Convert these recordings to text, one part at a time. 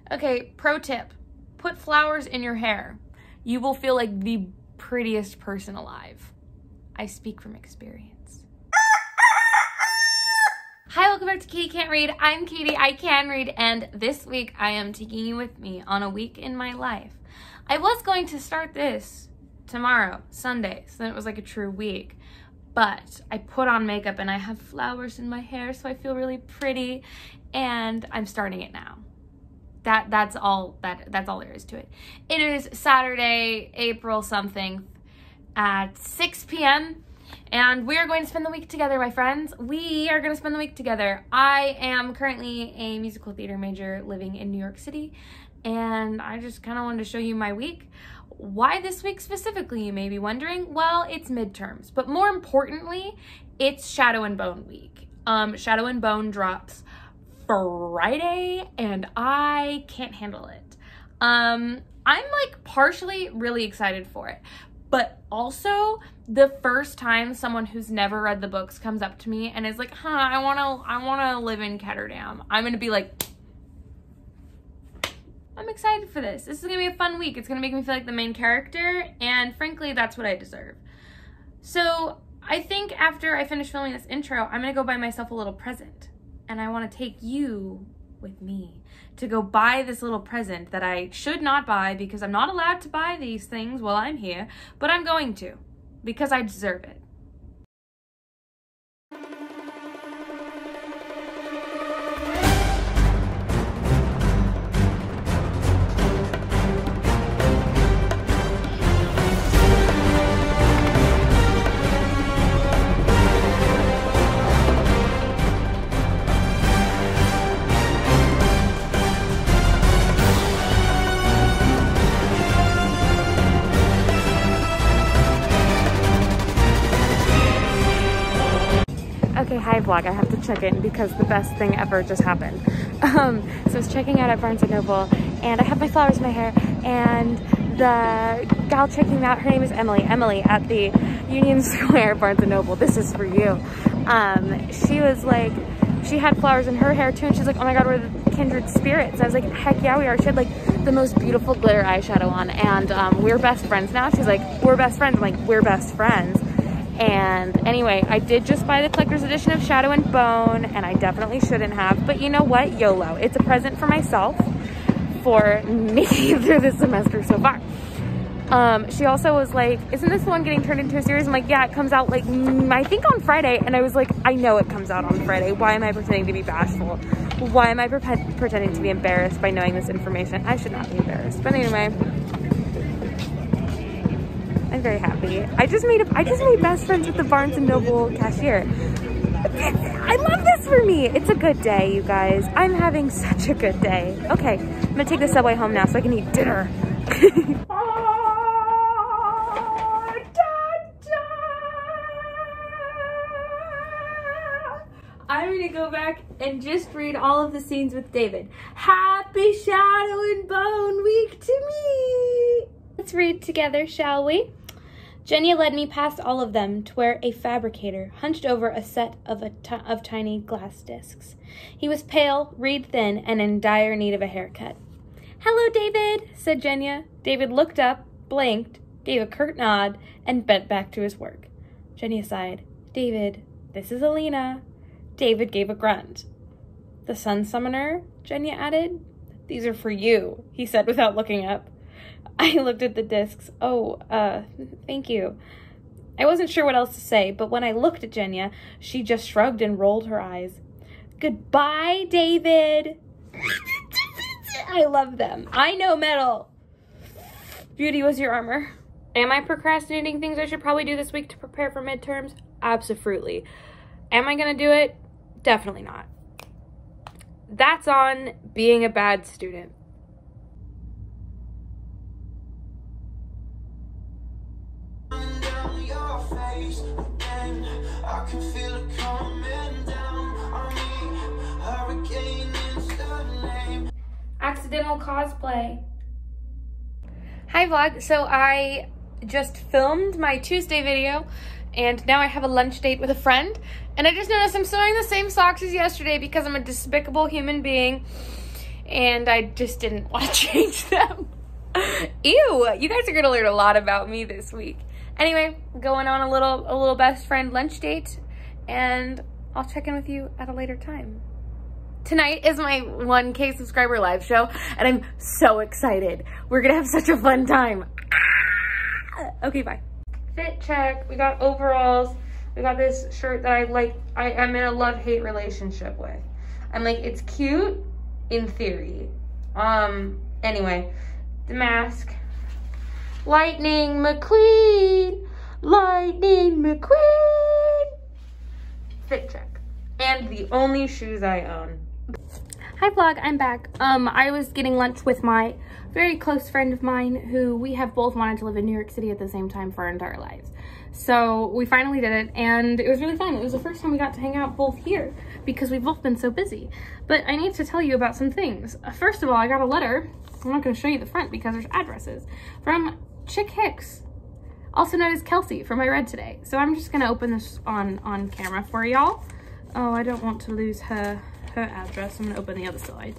Okay, pro tip, put flowers in your hair. You will feel like the prettiest person alive. I speak from experience. Hi, welcome back to Katie Can't Read. I'm Katie, I can read, and this week I am taking you with me on a week in my life. I was going to start this tomorrow, Sunday, so then it was like a true week, but I put on makeup and I have flowers in my hair, so I feel really pretty, and I'm starting it now. That's all there is to it. It is Saturday, April something at 6 p.m. and we are going to spend the week together, my friends. We are going to spend the week together. I am currently a musical theater major living in New York City, and I just kind of wanted to show you my week. Why this week specifically, you may be wondering? Well, it's midterms, but more importantly, it's Shadow and Bone week. Shadow and Bone drops Friday, and I can't handle it. I'm like partially really excited for it, but also the first time someone who's never read the books comes up to me and is like, huh, I wanna live in Ketterdam, I'm gonna be like, I'm excited for this. This is gonna be a fun week. It's gonna make me feel like the main character, and frankly, that's what I deserve. So I think after I finish filming this intro, I'm gonna go buy myself a little present. And I want to take you with me to go buy this little present that I should not buy because I'm not allowed to buy these things while I'm here, but I'm going to because I deserve it. Okay, hi vlog, I have to check in because the best thing ever just happened. So I was checking out at Barnes & Noble, and I have my flowers in my hair, and the gal checking me out, her name is Emily at the Union Square Barnes & Noble. This is for you. She was like, she had flowers in her hair too, and she's like, oh my god, we're the kindred spirits. I was like, heck yeah, we are. She had like the most beautiful glitter eyeshadow on, and we're best friends now. She's like, we're best friends. I'm like, we're best friends. And anyway, I did just buy the collector's edition of Shadow and Bone, and I definitely shouldn't have, but you know what? YOLO. It's a present for myself for making it through this semester so far. She also was like, isn't this the one getting turned into a series? I'm like, yeah, it comes out like, I think on Friday. And I was like, I know it comes out on Friday. Why am I pretending to be bashful? Why am I pretending to be embarrassed by knowing this information? I should not be embarrassed. But anyway, I'm very happy. I just made best friends with the Barnes & Noble cashier. I love this for me. It's a good day, you guys. I'm having such a good day. Okay, I'm gonna take the subway home now so I can eat dinner. I'm gonna go back and just read all of the scenes with David. Happy Shadow and Bone week to me. Let's read together, shall we? Jenya led me past all of them to where a fabricator hunched over a set of tiny glass discs. He was pale, reed thin, and in dire need of a haircut. Hello, David, said Jenya. David looked up, blinked, gave a curt nod, and bent back to his work. Jenya sighed. David, this is Alina. David gave a grunt. The Sun Summoner, Jenya added. These are for you, he said without looking up. I looked at the discs. Oh, thank you. I wasn't sure what else to say, but when I looked at Jenya, she just shrugged and rolled her eyes. Goodbye, David. I love them. I know metal. Beauty was your armor. Am I procrastinating things I should probably do this week to prepare for midterms? Absolutely. Am I gonna do it? Definitely not. That's on being a bad student. I can feel it coming down on me. Hurricane is the name. Accidental cosplay. Hi vlog. So I just filmed my Tuesday video and now I have a lunch date with a friend, and I just noticed I'm still wearing the same socks as yesterday because I'm a despicable human being and I just didn't want to change them. Ew, you guys are gonna learn a lot about me this week. Anyway, going on a little best friend lunch date, and I'll check in with you at a later time. Tonight is my 1K subscriber live show, and I'm so excited. We're gonna have such a fun time. Okay, bye. Fit check, we got overalls. We got this shirt that I like, I'm in a love-hate relationship with. I'm like, it's cute in theory. Anyway, the mask. Lightning McQueen, Lightning McQueen. Fit check. And the only shoes I own. Hi vlog, I'm back. I was getting lunch with my very close friend of mine who we have both wanted to live in New York City at the same time for our entire lives. So we finally did it, and it was really fun. It was the first time we got to hang out both here because we've both been so busy. But I need to tell you about some things. First of all, I got a letter. I'm not going to show you the front because there's addresses from Chick Hicks, also known as Kelsey, from I Read Today. So I'm just going to open this on camera for y'all. Oh, I don't want to lose her address. I'm going to open the other side.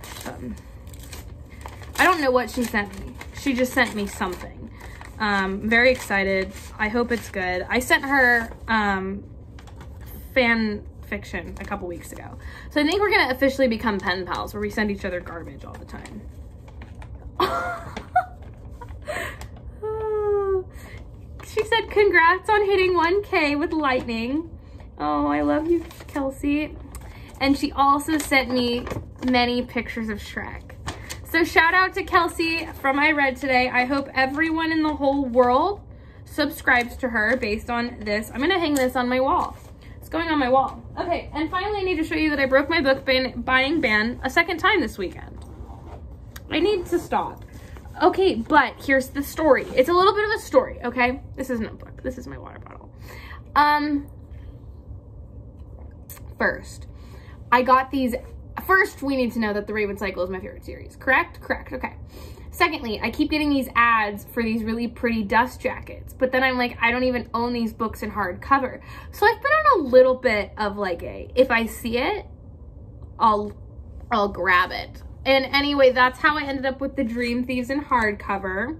I don't know what she sent me. She just sent me something. Very excited. I hope it's good. I sent her fan fiction a couple weeks ago. So I think we're going to officially become pen pals where we send each other garbage all the time. She said, congrats on hitting 1K with Lightning. Oh, I love you, Kelsey. And she also sent me many pictures of Shrek. So shout out to Kelsey from I Read Today. I hope everyone in the whole world subscribes to her based on this. I'm gonna hang this on my wall. It's going on my wall. Okay, and finally I need to show you that I broke my book buying ban a second time this weekend. I need to stop. Okay, but here's the story. It's a little bit of a story, okay? This isn't a book, this is my water bottle. First, I got these. First, we need to know that The Raven Cycle is my favorite series. Correct? Correct. Okay. Secondly, I keep getting these ads for these really pretty dust jackets, but then I'm like, I don't even own these books in hardcover. So I've been on a little bit of like if I see it, I'll grab it. And anyway, that's how I ended up with the Dream Thieves in hardcover.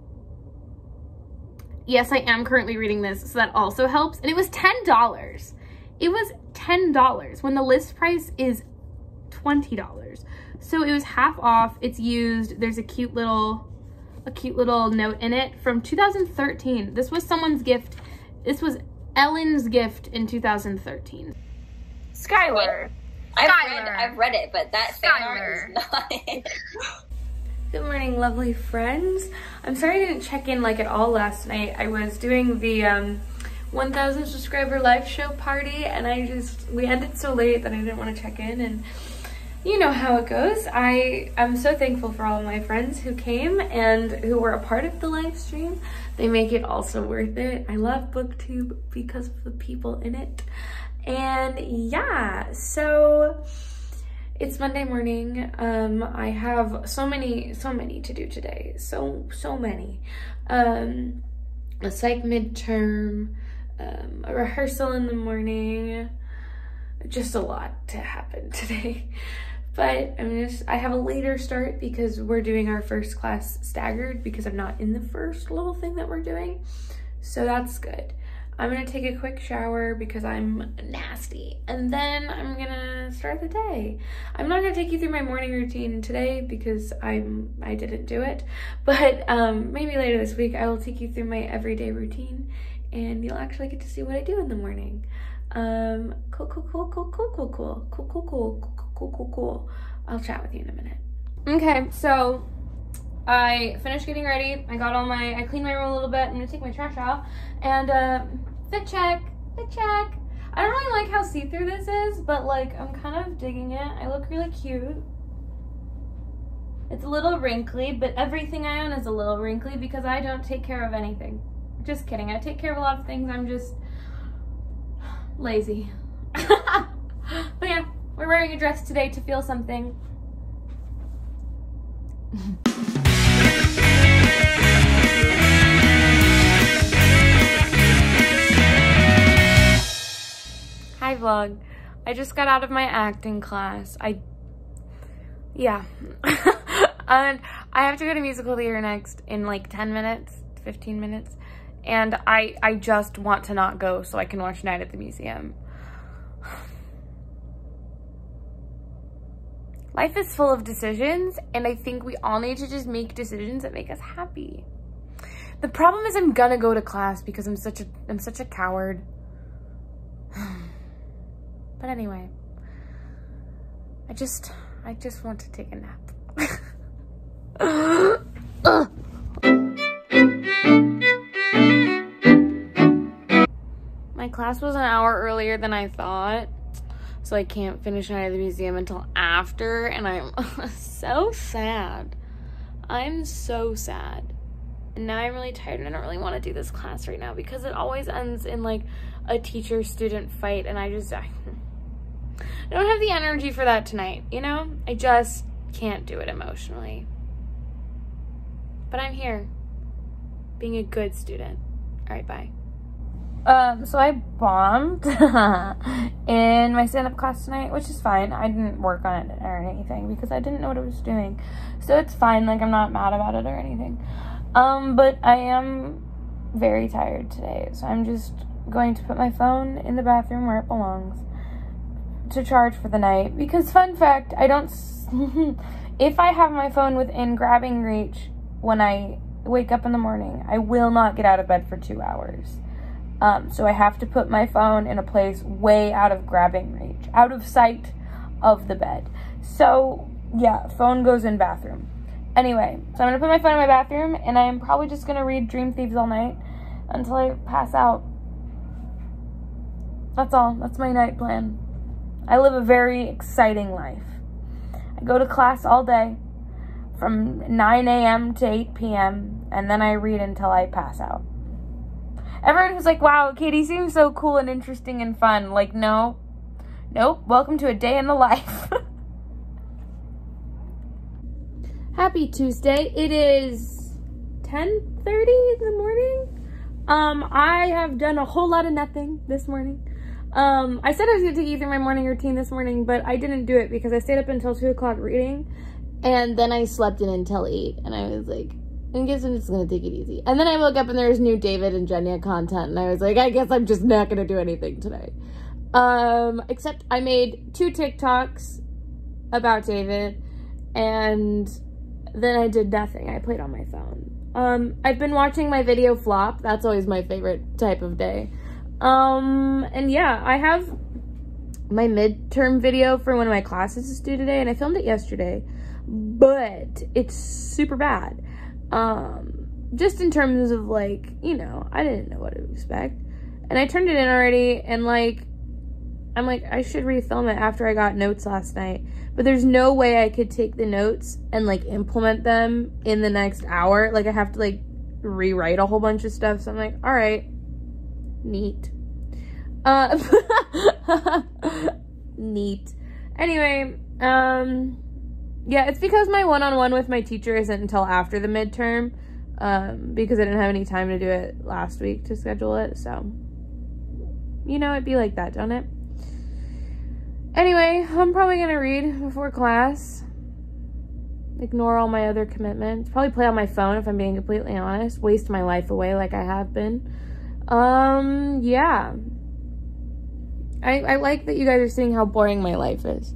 Yes, I am currently reading this, so that also helps. And it was $10. It was $10 when the list price is $20. So it was half off. It's used. There's a cute little note in it from 2013. This was someone's gift. This was Ellen's gift in 2013. Skylar. I've read it, but that fan art is not. Good morning, lovely friends. I'm sorry I didn't check in like at all last night. I was doing the 1,000 subscriber live show party, and we ended so late that I didn't want to check in, and you know how it goes. I'm so thankful for all of my friends who came and who were a part of the live stream. They make it also worth it. I love BookTube because of the people in it. And yeah, so it's Monday morning. I have so many to do today. So many. A psych midterm, a rehearsal in the morning, just a lot to happen today. But I have a later start because we're doing our first class staggered because I'm not in the first little thing that we're doing. So that's good. I'm gonna take a quick shower because I'm nasty, and then I'm gonna start the day. I'm not gonna take you through my morning routine today because I didn't do it, but maybe later this week I will take you through my everyday routine, and you'll actually get to see what I do in the morning. Cool. I'll chat with you in a minute. Okay, so I finished getting ready. I cleaned my room a little bit. I'm gonna take my trash out, and fit check. I don't really like how see-through this is, but like I'm kind of digging it. I look really cute. It's a little wrinkly, but everything I own is a little wrinkly because I don't take care of anything. Just kidding. I take care of a lot of things. I'm just lazy. But yeah, we're wearing a dress today to feel something. Hi vlog. I just got out of my acting class. Yeah. And I have to go to musical theater next in like 10 minutes, 15 minutes. And I just want to not go so I can watch Night at the Museum. Life is full of decisions, and I think we all need to just make decisions that make us happy. The problem is I'm gonna go to class because I'm such a coward. But anyway, I just want to take a nap. My class was an hour earlier than I thought, so I can't finish Night at the Museum until after, and I'm so sad. I'm so sad. And now I'm really tired and I don't really want to do this class right now because it always ends in like a teacher-student fight, and I don't have the energy for that tonight, you know? I just can't do it emotionally. But I'm here, being a good student. All right, bye. So I bombed in my stand-up class tonight, which is fine. I didn't work on it or anything because I didn't know what I was doing. So it's fine, like I'm not mad about it or anything. But I am very tired today, so I'm just going to put my phone in the bathroom where it belongs to charge for the night. Because fun fact, I don't, if I have my phone within grabbing reach when I wake up in the morning, I will not get out of bed for 2 hours. So I have to put my phone in a place way out of grabbing reach, out of sight of the bed. So yeah, phone goes in bathroom. Anyway, so I'm gonna put my phone in my bathroom, and I'm probably just gonna read Dream Thieves all night until I pass out. That's all. That's my night plan. I live a very exciting life. I go to class all day from 9 a.m. to 8 p.m. and then I read until I pass out. Everyone who's like, wow, Katie seems so cool and interesting and fun. Like, no. Nope. Welcome to a day in the life. Happy Tuesday. It is 10:30 in the morning. I have done a whole lot of nothing this morning. I said I was going to take you through my morning routine this morning, but I didn't do it because I stayed up until 2 o'clock reading, and then I slept in until 8, and I was like, I guess I'm just going to take it easy. And then I woke up and there was new David and Jenya content, and I was like, I guess I'm just not going to do anything today. Except I made 2 TikToks about David, and then I did nothing. I played on my phone. I've been watching my video flop. That's always my favorite type of day. And yeah, I have my midterm video for one of my classes is due today, and I filmed it yesterday, but it's super bad. Just in terms of like, you know, I didn't know what to expect, and I turned it in already, and like, I'm like, I should refilm it after I got notes last night, but there's no way I could take the notes and like implement them in the next hour. Like I have to like rewrite a whole bunch of stuff. So I'm like, all right, neat. Neat. Anyway, yeah, it's because my one-on-one with my teacher isn't until after the midterm, because I didn't have any time to do it last week to schedule it. So, you know, it'd be like that, don't it? Anyway, I'm probably gonna read before class, ignore all my other commitments, probably play on my phone if I'm being completely honest, waste my life away like I have been. Yeah. I like that you guys are seeing how boring my life is.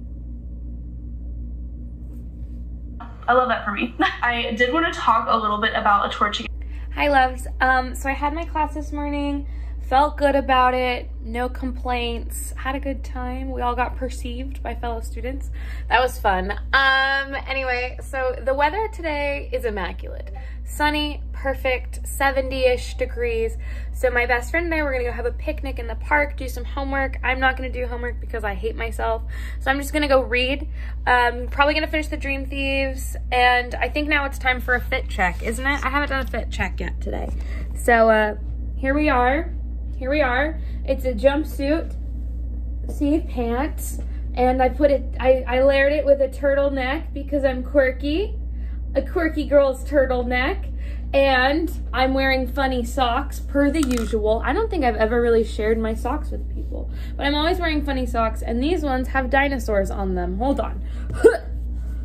I love that for me. I did want to talk a little bit about a torching. Hi loves. So I had my class this morning, felt good about it, no complaints, had a good time. We all got perceived by fellow students. That was fun. Anyway, so the weather today is immaculate. Sunny, perfect, 70-ish degrees. So my best friend and I were gonna go have a picnic in the park, do some homework. I'm not gonna do homework because I hate myself. So I'm just gonna go read. Probably gonna finish the Dream Thieves. And I think now it's time for a fit check, isn't it? I haven't done a fit check yet today. So here we are. Here we are. It's a jumpsuit, see, pants. And I put it, I layered it with a turtleneck because I'm quirky. A quirky girl's turtleneck, and I'm wearing funny socks per the usual. I don't think I've ever really shared my socks with people, but I'm always wearing funny socks, and these ones have dinosaurs on them. Hold on.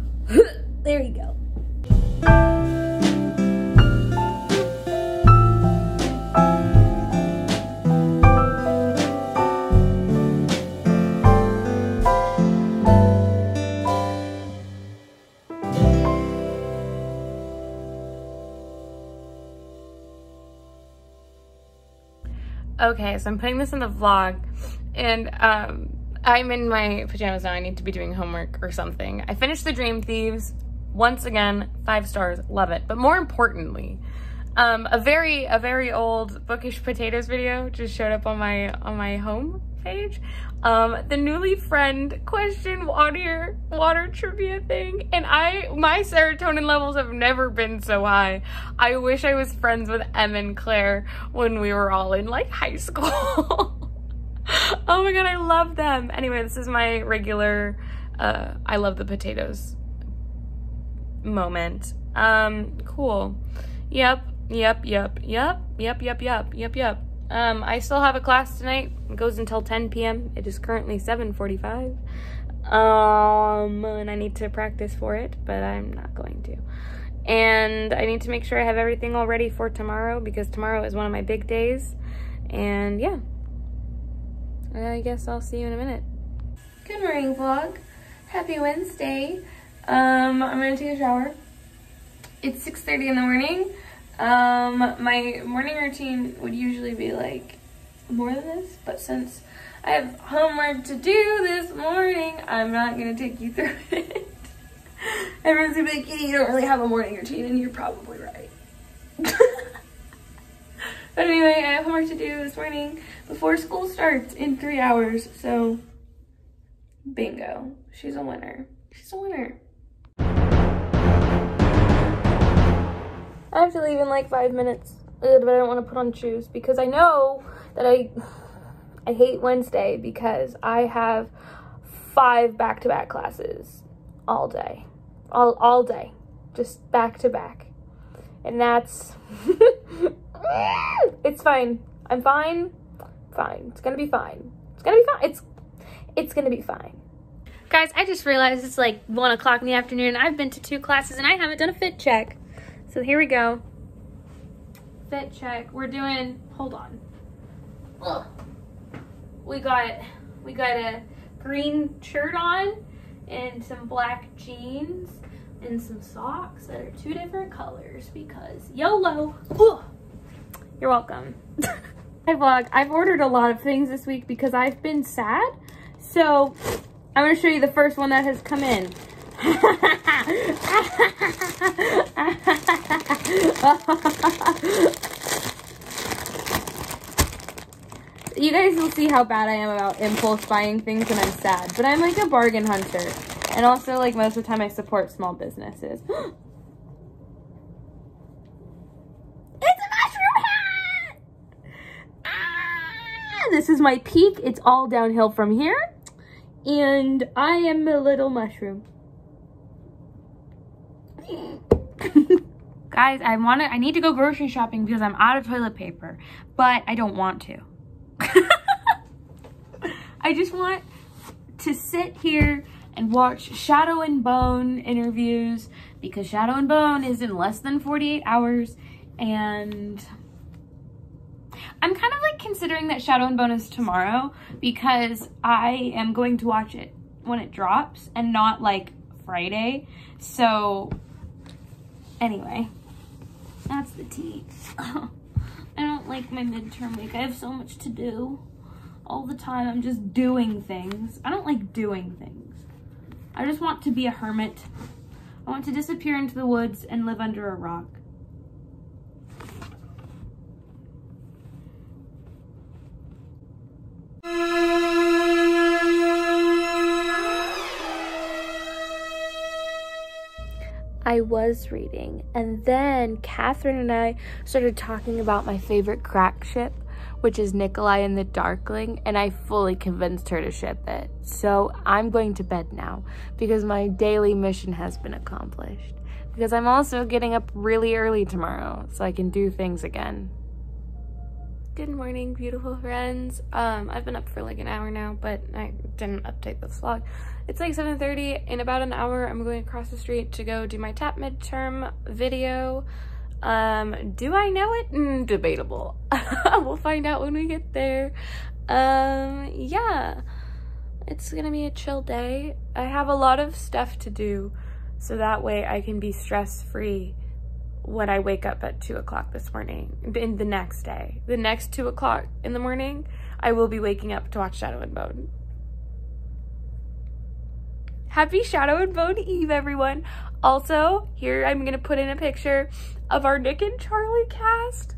There you go. Okay, so I'm putting this in the vlog, and I'm in my pajamas now. I need to be doing homework or something. I finished The Dream Thieves. Once again, 5 stars, love it. But more importantly, a very old Bookish Potatoes video just showed up on my home page. The newly friend question water trivia thing, and my serotonin levels have never been so high. I wish I was friends with Em and Claire when we were all in like high school. Oh my god, I love them. Anyway, this is my regular I love the potatoes moment. Cool. Yep. I still have a class tonight. It goes until 10 p.m. It is currently 7:45. And I need to practice for it, but I'm not going to. And I need to make sure I have everything all ready for tomorrow, because tomorrow is one of my big days. And yeah, I guess I'll see you in a minute. Good morning, vlog. Happy Wednesday. I'm gonna take a shower. It's 6:30 in the morning. My morning routine would usually be like more than this, but since I have homework to do this morning, I'm not gonna take you through it. Everyone's gonna be like, you don't really have a morning routine, and you're probably right. But anyway, I have homework to do this morning before school starts in 3 hours, so bingo. She's a winner. She's a winner. I have to leave in like 5 minutes, but I don't want to put on shoes because I know that I hate Wednesday because I have 5 back-to-back classes all day. All day. Just back-to-back. And that's... It's fine. I'm fine. Fine. It's gonna be fine. It's gonna be fine. It's gonna be fine. Guys, I just realized it's like 1 o'clock in the afternoon. I've been to 2 classes and I haven't done a fit check. So here we go. Fit check. We're doing, hold on. Ugh. We got a green shirt on and some black jeans and some socks that are 2 different colors because YOLO. Ugh. You're welcome. Hi vlog. I've ordered a lot of things this week because I've been sad. So I'm gonna show you the first one that has come in. You guys will see how bad I am about impulse buying things when I'm sad, but I'm like a bargain hunter, and also like most of the time I support small businesses. It's a mushroom hat! Ah, this is my peak. It's all downhill from here, and I am a little mushroom. Guys, I need to go grocery shopping because I'm out of toilet paper, but I don't want to. I just want to sit here and watch Shadow and Bone interviews because Shadow and Bone is in less than 48 hours, and I'm kind of like considering that Shadow and Bone is tomorrow because I am going to watch it when it drops and not like Friday. So anyway, that's the tea. I don't like my midterm week. I have so much to do. All the time I'm just doing things. I don't like doing things. I just want to be a hermit. I want to disappear into the woods and live under a rock. I was reading, and then Catherine and I started talking about my favorite crack ship, which is Nikolai and the Darkling, and I fully convinced her to ship it. So I'm going to bed now because my daily mission has been accomplished. Because I'm also getting up really early tomorrow so I can do things again. Good morning, beautiful friends. I've been up for like an hour now, but I didn't update this vlog. It's like 7:30. In about an hour, I'm going across the street to go do my TAP midterm video. Do I know it? Debatable. We'll find out when we get there. Yeah, it's gonna be a chill day. I have a lot of stuff to do, so that way I can be stress-free when I wake up at 2 o'clock this morning, in the next day. The next 2 o'clock in the morning, I will be waking up to watch Shadow and Bone. Happy Shadow and Bone Eve, everyone. Also, here I'm gonna put in a picture of our Nick and Charlie cast.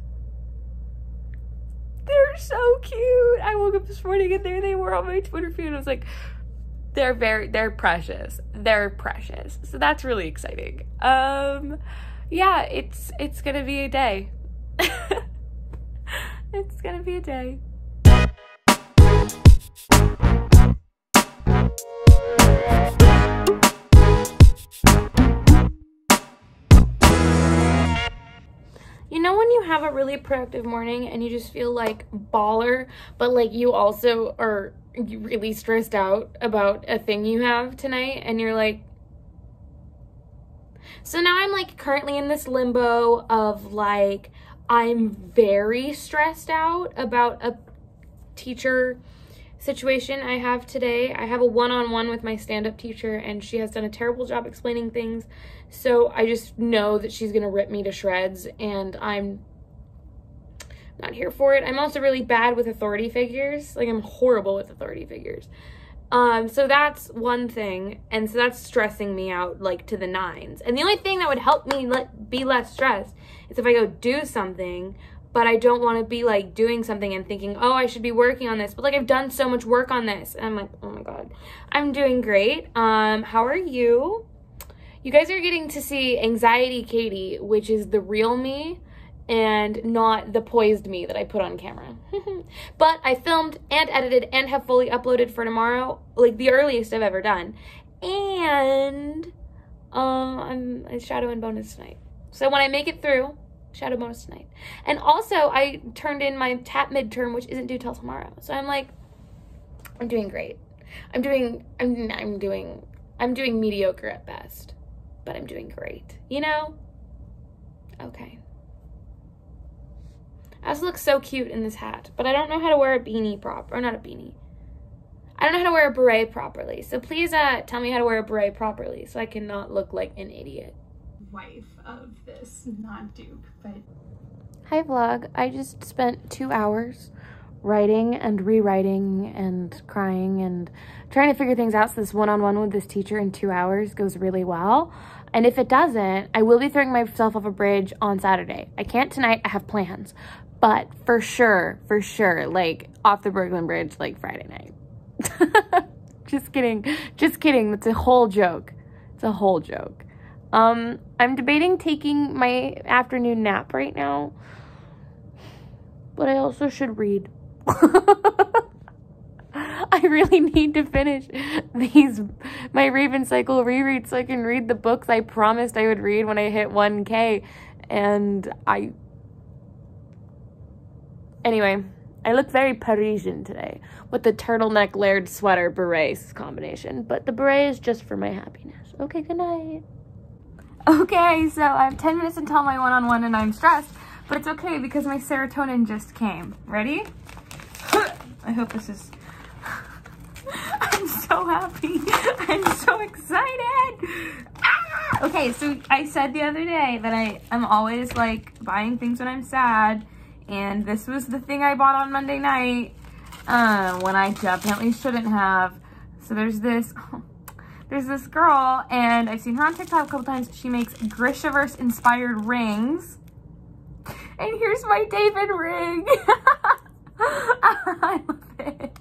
They're so cute. I woke up this morning and there they were on my Twitter feed. I was like, they're precious. They're precious. So that's really exciting. Yeah, it's gonna be a day. It's gonna be a day. You know when you have a really productive morning and you just feel like baller, but like you also are really stressed out about a thing you have tonight, and you're like, so now I'm like currently in this limbo of like, I'm very stressed out about a teacher situation I have today. I have a one-on-one with my stand-up teacher and she has done a terrible job explaining things. So I just know that she's gonna rip me to shreds and I'm not here for it. I'm also really bad with authority figures. Like I'm horrible with authority figures. So that's one thing, and so that's stressing me out like to the nines. And the only thing that would help me be less stressed is if I go do something, but I don't want to be like doing something and thinking, oh, I should be working on this, but like I've done so much work on this, and I'm like, oh my god. I'm doing great. How are you? You guys are getting to see Anxiety Katie, which is the real me and not the poised me that I put on camera. But I filmed and edited and have fully uploaded for tomorrow, like the earliest I've ever done. And I'm Shadow and Bonus tonight. So when I make it through, Shadow Bonus tonight. And also I turned in my TAP midterm, which isn't due till tomorrow. So I'm like, I'm doing great. I'm doing mediocre at best, but I'm doing great, you know? Okay. I also look so cute in this hat, but I don't know how to wear a beanie or not a beanie. I don't know how to wear a beret properly. So please tell me how to wear a beret properly so I can not look like an idiot. Wife of this non-dupe, but... Hi vlog. I just spent 2 hours writing and rewriting and crying and trying to figure things out so this one-on-one with this teacher in 2 hours goes really well. And if it doesn't, I will be throwing myself off a bridge on Saturday. I can't tonight, I have plans. But for sure, like off the Brooklyn Bridge like Friday night. Just kidding. That's a whole joke. It's a whole joke. I'm debating taking my afternoon nap right now, but I also should read. I really need to finish my Raven Cycle rereads so I can read the books I promised I would read when I hit 1K. And anyway, I look very Parisian today with the turtleneck layered sweater beret combination, but the beret is just for my happiness. Okay, good night. Okay, so I have 10 minutes until my one-on-one and I'm stressed, but it's okay because my serotonin just came. Ready? I hope this is... I'm so happy. I'm so excited. Ah! Okay, so I said the other day that I'm always like buying things when I'm sad, and this was the thing I bought on Monday night when I definitely shouldn't have. So there's this girl, and I've seen her on TikTok a couple times. She makes GRISHAVERSE inspired rings, and here's my David ring. I love it.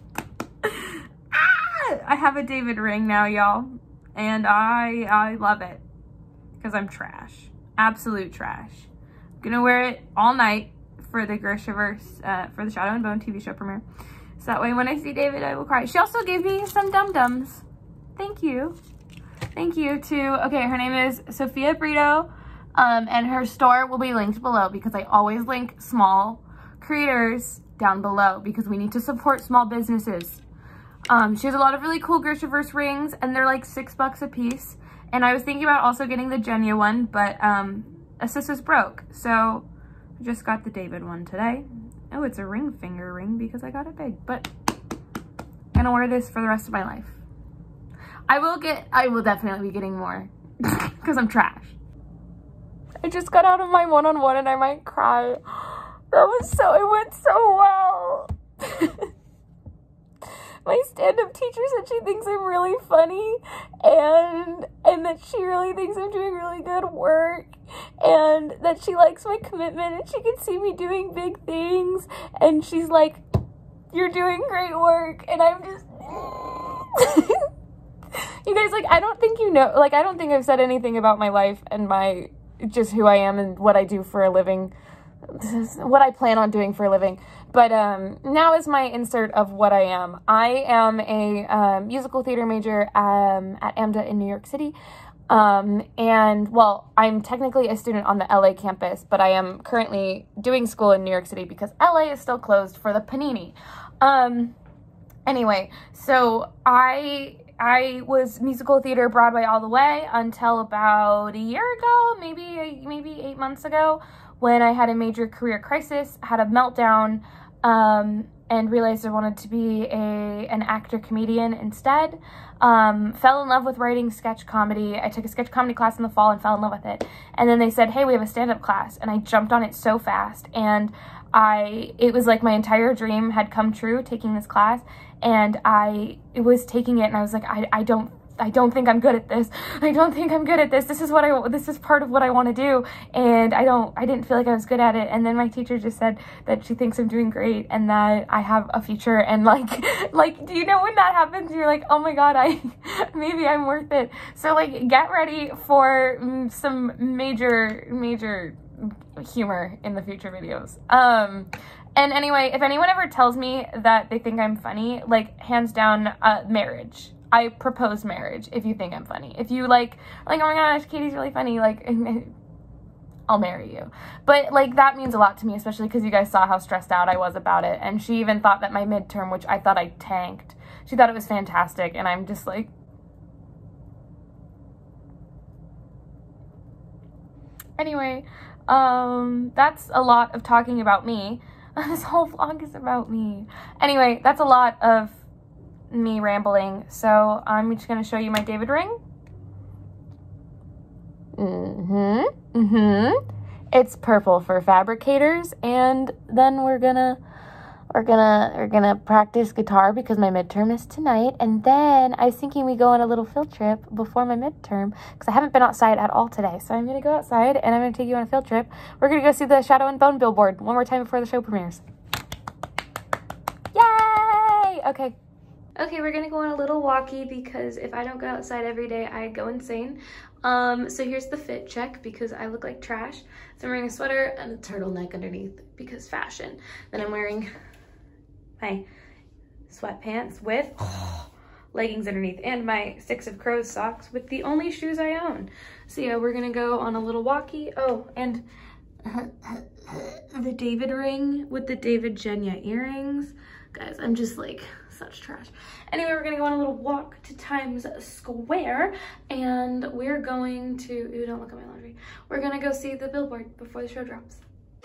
I have a David ring now, y'all, and I love it because I'm trash, absolute trash. I'm gonna wear it all night for the GRISHAVERSE, for the Shadow and Bone TV show premiere, so that way when I see David I will cry. She also gave me some dum-dums. Thank you to, okay, her name is Sophia Brito, and her store will be linked below because I always link small creators down below because we need to support small businesses. She has a lot of really cool GRISHAVERSE rings, and they're like $6 a piece. And I was thinking about also getting the Genya one, but a sister's broke, so I just got the David one today. Oh, it's a ring finger ring because I got it big, but I'm gonna wear this for the rest of my life. I will definitely be getting more because I'm trash. I just got out of my one-on-one and I might cry. It went so well. My stand-up teacher said she thinks I'm really funny and that she really thinks I'm doing really good work and that she likes my commitment and she can see me doing big things, and she's like, you're doing great work, and I'm just you guys, like, I don't think you know, like, I don't think I've said anything about my life and my just who I am and what I do for a living, what I plan on doing for a living. But now is my insert of what I am. I am a musical theater major at AMDA in New York City. And, well, I'm technically a student on the LA campus, but I am currently doing school in New York City because LA is still closed for the panini. Anyway, so I was musical theater Broadway all the way until about a year ago, maybe 8 months ago, when I had a major career crisis, had a meltdown, and realized I wanted to be an actor-comedian instead. Fell in love with writing sketch comedy. I took a sketch comedy class in the fall and fell in love with it. And then they said, hey, we have a stand-up class. And I jumped on it so fast. And it was like my entire dream had come true taking this class. And I was taking it and I was like, I don't think I'm good at this. I don't think I'm good at this. This is part of what I want to do. And I didn't feel like I was good at it. And then my teacher just said that she thinks I'm doing great and that I have a future. And like, do you know when that happens? You're like, oh my God, maybe I'm worth it. So like, get ready for some major humor in the future videos. And anyway, if anyone ever tells me that they think I'm funny, like, hands down, marriage. I propose marriage if you think I'm funny. If you like, oh my gosh, Katie's really funny, like, I'll marry you. But, like, that means a lot to me, especially because you guys saw how stressed out I was about it. And she even thought that my midterm, which I thought I tanked, she thought it was fantastic. And I'm just like, anyway, that's a lot of talking about me. This whole vlog is about me. Anyway, that's a lot of me rambling. So I'm just going to show you my David ring. It's purple for fabricators. And then we're gonna practice guitar because my midterm is tonight. And then I was thinking we go on a little field trip before my midterm because I haven't been outside at all today. So I'm gonna go outside and I'm gonna take you on a field trip. We're gonna go see the Shadow and Bone billboard one more time before the show premieres. Yay! Okay, we're gonna go on a little walkie because if I don't go outside every day, I go insane. So here's the fit check because I look like trash. So I'm wearing a sweater and a turtleneck underneath because fashion. Then I'm wearing my sweatpants with leggings underneath and my 6 of Crows socks with the only shoes I own. So yeah, we're gonna go on a little walkie. Oh, and the David ring with the David Genya earrings. Guys, I'm just like such trash. Anyway, we're gonna go on a little walk to Times Square and we're going to, ooh, don't look at my laundry. We're gonna go see the billboard before the show drops.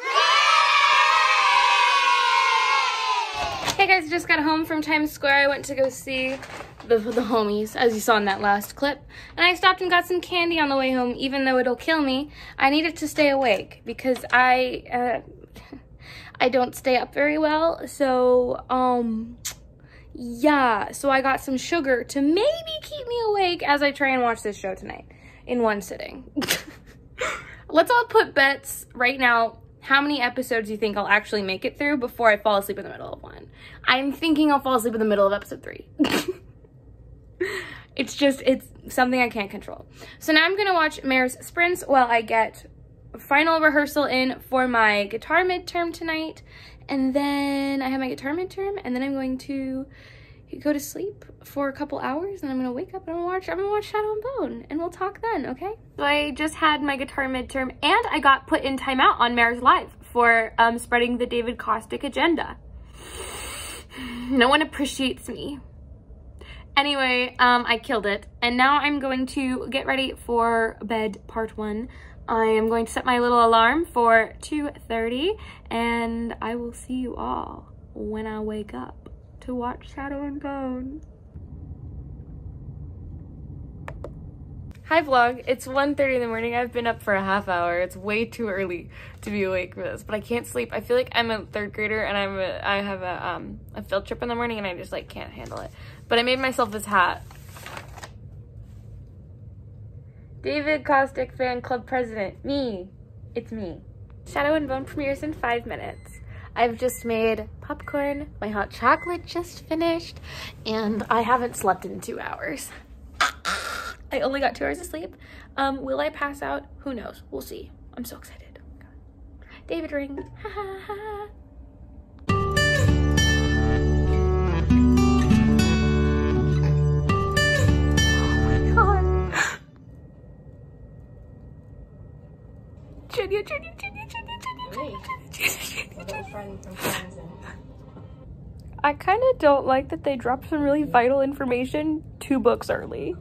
Hey guys, just got home from Times Square. I went to go see the homies, as you saw in that last clip. And I stopped and got some candy on the way home, even though it'll kill me. I needed to stay awake because I don't stay up very well. So, yeah. So I got some sugar to maybe keep me awake as I try and watch this show tonight in one sitting. Let's all put bets right now. How many episodes do you think I'll actually make it through before I fall asleep in the middle of one? I'm thinking I'll fall asleep in the middle of episode 3. It's something I can't control. So now I'm gonna watch Mare's Sprints while I get final rehearsal in for my guitar midterm tonight. And then I have my guitar midterm and then I'm going to go to sleep for a couple hours and I'm gonna wake up and I'm gonna watch Shadow and Bone and we'll talk then, okay? So I just had my guitar midterm and I got put in timeout on Mare's Live for spreading the David Caustic agenda. No one appreciates me. Anyway, I killed it. And now I'm going to get ready for bed part 1. I am going to set my little alarm for 2:30, and I will see you all when I wake up to watch Shadow and Bone. Hi vlog, it's 1:30 in the morning. I've been up for a half hour. It's way too early to be awake for this, but I can't sleep. I feel like I'm a 3rd grader and I have a field trip in the morning and I just like can't handle it. But I made myself this hat. David Caustic Fan Club President, me. It's me. Shadow and Bone premieres in 5 minutes. I've just made popcorn, my hot chocolate just finished, and I haven't slept in 2 hours. I only got 2 hours of sleep. Will I pass out? Who knows? We'll see. I'm so excited. Oh my God. David ring. Ha ha ha. Oh my God. Jenny. I kind of don't like that they dropped some really vital information 2 books early.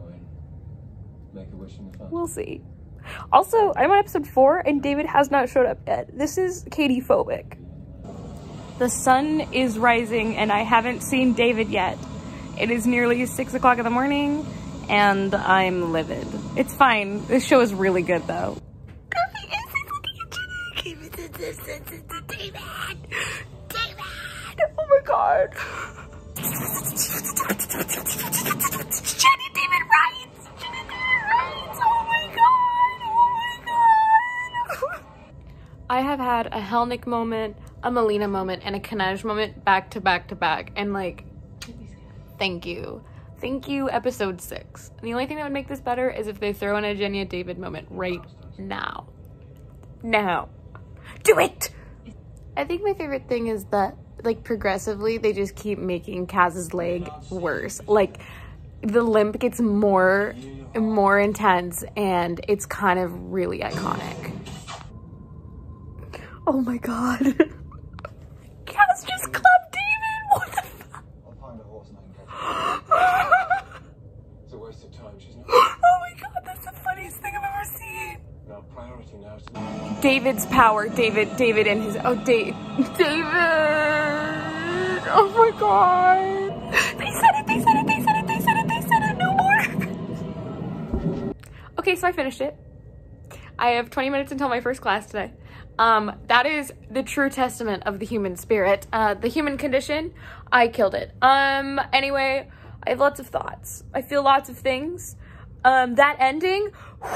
We'll see. Also, I'm on episode 4 and David has not showed up yet. This is Katie phobic. The sun is rising and I haven't seen David yet. It is nearly 6 o'clock in the morning and I'm livid. It's fine. This show is really good though. David! Oh my God. Jenny, David writes! Oh my God! I have had a Helnick moment, a Melina moment, and a Kanaj moment back to back to back. And like, thank you. Thank you, episode 6. And the only thing that would make this better is if they throw in a Jenny David moment right now. Now. Do it! I think my favorite thing is that, like, progressively, they just keep making Kaz's leg worse. Like, the limp gets more intense, and it's kind of really iconic. Oh my God. Kaz just clubbed David! What the fuck? I'll find a horse and I can catch it. It's a waste of time, she's not. Oh my God, that's the funniest thing I've ever seen. Our priority now is to... David's power, David and his, David. Oh my God. They said it, no more. Okay, so I finished it. I have 20 minutes until my first class today. That is the true testament of the human spirit. The human condition, I killed it. Anyway, I have lots of thoughts. I feel lots of things. That ending,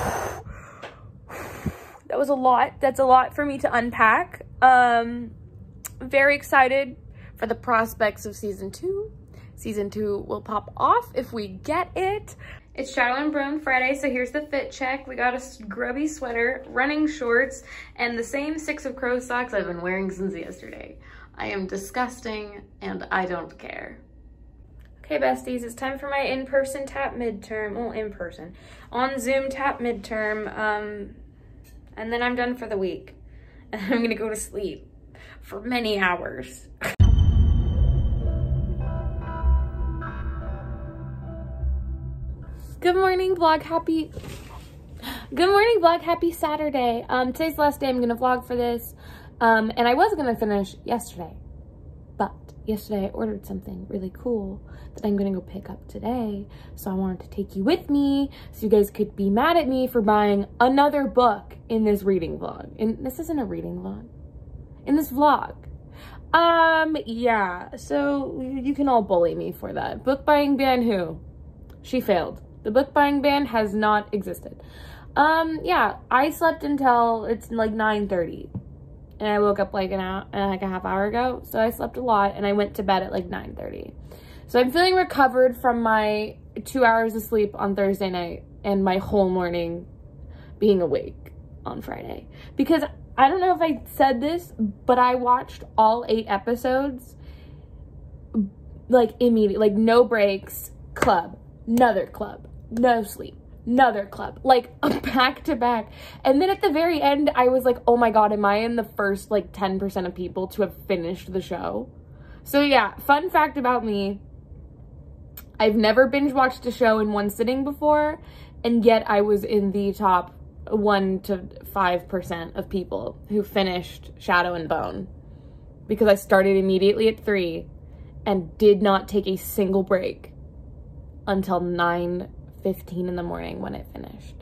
that was a lot. That's a lot for me to unpack. Very excited for the prospects of season 2. Season 2 will pop off if we get it. It's Shadow and Bone Friday, so here's the fit check. We got a grubby sweater, running shorts, and the same 6 of Crow socks I've been wearing since yesterday. I am disgusting, and I don't care. Okay, besties, it's time for my in-person tap midterm. Well, in-person. On Zoom tap midterm. And then I'm done for the week. And I'm gonna go to sleep for many hours. Good morning, vlog. Good morning, vlog. Happy Saturday. Today's the last day I'm gonna vlog for this. And I was gonna finish yesterday, but yesterday I ordered something really cool that I'm gonna go pick up today. So I wanted to take you with me so you guys could be mad at me for buying another book in this reading vlog. And this isn't a reading vlog. In this vlog. Yeah, so you can all bully me for that. Book buying ban who? She failed. The book buying ban has not existed. Yeah, I slept until it's like 9:30. And I woke up like a half hour ago. So I slept a lot and I went to bed at like 9:30. So I'm feeling recovered from my 2 hours of sleep on Thursday night and my whole morning being awake on Friday. Because I don't know if I said this, but I watched all 8 episodes like immediately, like no breaks, club, another club, no sleep, another club, like back to back. And then at the very end, I was like, oh my God, am I in the first like 10% of people to have finished the show? So yeah, fun fact about me, I've never binge watched a show in one sitting before, and yet I was in the top 1 to 5% of people who finished Shadow and Bone, because I started immediately at 3 and did not take a single break until 9:15 in the morning when it finished.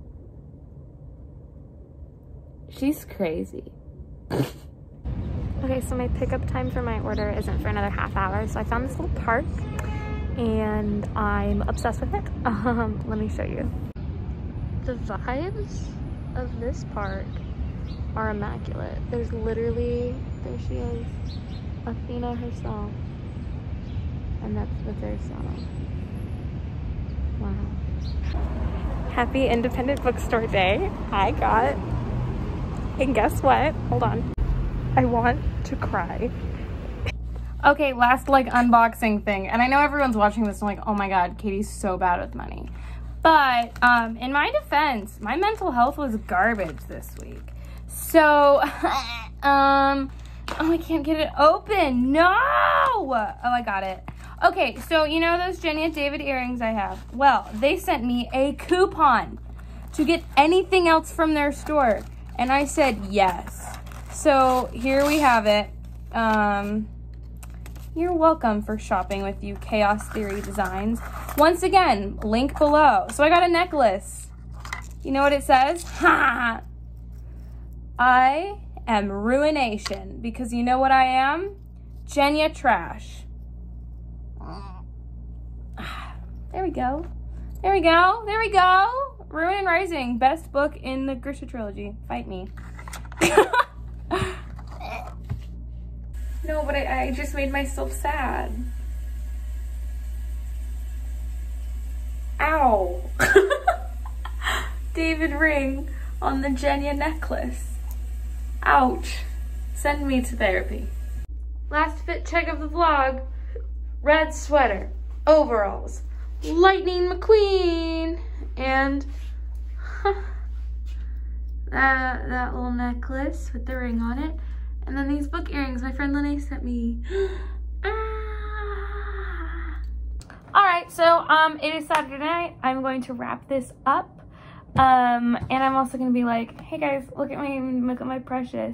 She's crazy. Okay, so my pickup time for my order isn't for another half hour, so I found this little park and I'm obsessed with it. Let me show you. The vibes of this park are immaculate. There's literally, there she is, Athena herself, and that's the Aristotle. Wow. Happy Independent Bookstore Day. I got, and guess what? Hold on. I want to cry. Okay, last like unboxing thing. And I know everyone's watching this and like, oh my God, Katie's so bad with money. But in my defense, my mental health was garbage this week. So, oh, I can't get it open. No! Oh, I got it. Okay, so you know those Jenny and David earrings I have? Well, they sent me a coupon to get anything else from their store. And I said yes. So here we have it. You're welcome for shopping with you, Chaos Theory Designs. Once again, link below. So I got a necklace. You know what it says? Ha! I am ruination, because you know what I am? Genya Trash. There we go. There we go. There we go. Ruin and Rising, best book in the Grisha trilogy. Fight me. No, but I just made myself sad. Ow. David ring on the Genya necklace. Ouch. Send me to therapy. Last fit check of the vlog. Red sweater, overalls, Lightning McQueen, and that little necklace with the ring on it. And then these book earrings my friend Lene sent me. All right, so it is Saturday night. I'm going to wrap this up. And I'm also gonna be like, hey guys, look at my precious.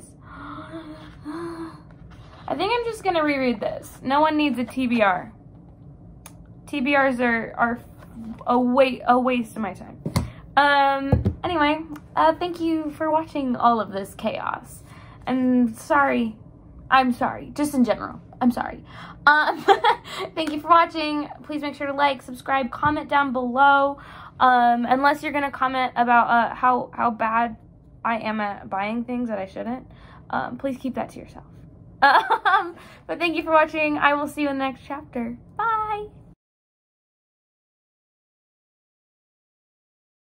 I think I'm just gonna reread this. No one needs a TBR. TBRs are a waste of my time. Anyway, thank you for watching all of this chaos. And sorry, I'm sorry, just in general, I'm sorry. Thank you for watching. Please make sure to like, subscribe, comment down below. Unless you're gonna comment about how bad I am at buying things that I shouldn't. Please keep that to yourself. But thank you for watching. I will see you in the next chapter. Bye.